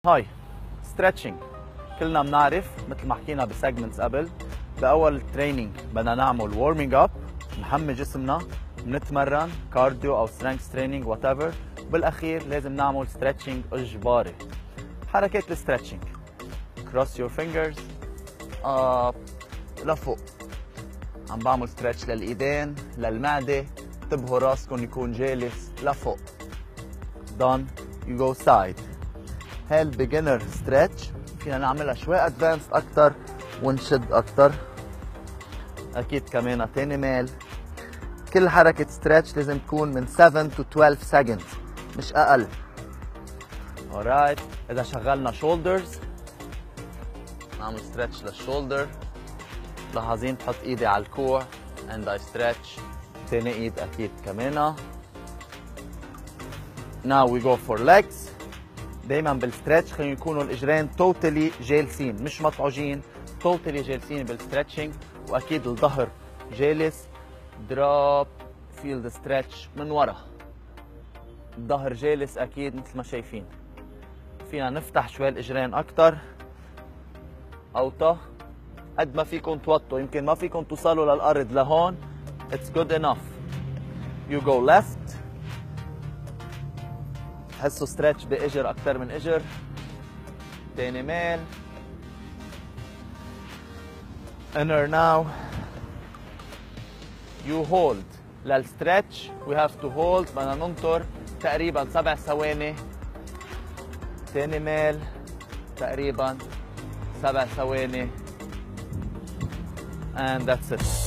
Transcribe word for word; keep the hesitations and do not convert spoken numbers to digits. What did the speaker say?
هاي ستريتشنج. كلنا بنعرف مثل ما حكينا بسيجمنتس قبل، باول تريننج بدنا نعمل وورمينج اب، نحمي جسمنا، بنتمرن كارديو او سترينث تريننج وات ايفر، بالاخير لازم نعمل ستريتشنج اجباري. حركات الستريتشنج: كروس يور فينجرز، اب لفوق، عم بعمل ستريتش للايدين للمعده، انتبهوا راسكم يكون جالس لفوق. done you go side. هاي البيجنر ستريتش فينا نعملها شوي ادفانس اكثر ونشد اكثر. اكيد كمان تاني ميل. كل حركه ستريتش لازم تكون من سبعة to اثناشر سكند مش اقل. alright. اذا شغلنا شولدرز نعمل ستريتش للشولدر. لاحظين بحط ايدي على الكوع and I stretch. تاني ايد اكيد كمان. now we go for legs. دايما بالستريتش خلينا يكونوا الاجرين توتالي جالسين مش مطعوجين، توتالي جالسين بالستريتشنج، واكيد الظهر جالس. دروب فيل ذا ستريتش من ورا، الظهر جالس اكيد مثل ما شايفين. فينا نفتح شوي الاجرين اكثر، اوطى قد ما فيكم توطوا، يمكن ما فيكم توصلوا للارض لهون. It's good enough. You go left. حسوا ستريتش باجر اكثر من اجر. تاني ميل. inner now. You hold. للستريتش we have to hold. بدنا ننطر تقريبا سبع ثواني. تاني ميل تقريبا سبع ثواني. And that's it.